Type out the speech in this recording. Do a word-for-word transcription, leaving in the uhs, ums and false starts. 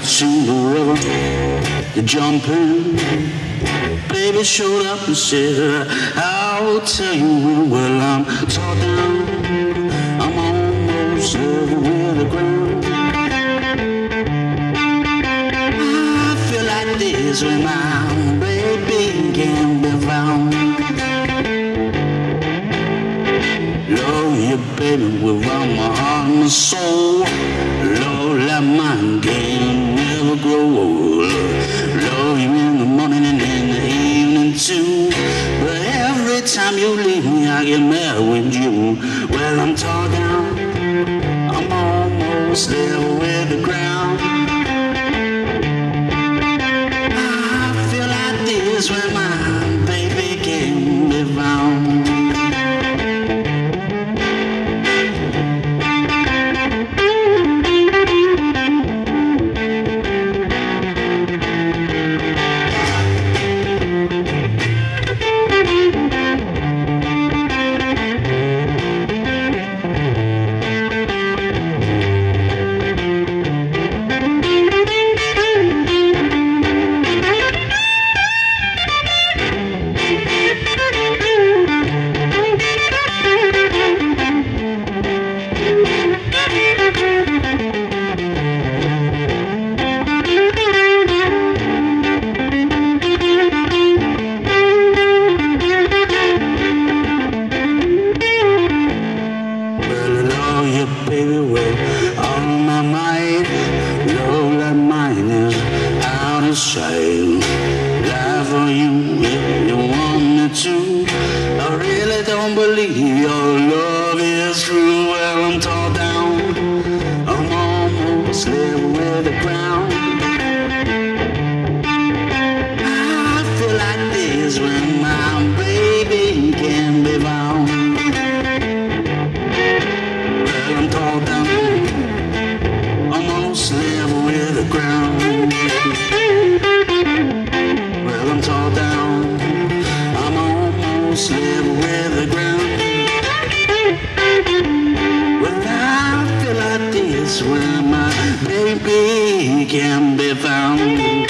to the river to jump in. Baby showed up and said, I'll tell you when. Well, I'm tall down, I'm almost level with the ground. I feel like this when my baby can be found. Love you, baby, with all my heart and my soul. Love like mine can never grow old. Love you in the morning and in the evening too. But every time you leave me, I get mad with you. Well, I'm tall down, I'm almost level with the ground. I feel like this when my baby can be found. Baby, with all my might, love like mine is out of sight. Lie for you if you want me to. I really don't believe your love is true. Well, I'm tall down, I'm almost level with the ground. I feel like this when my baby can be found. I'm tall down, almost level with the ground. Well, I'm tall down, I'm almost level with the ground. Well, I feel like this when my baby can be found.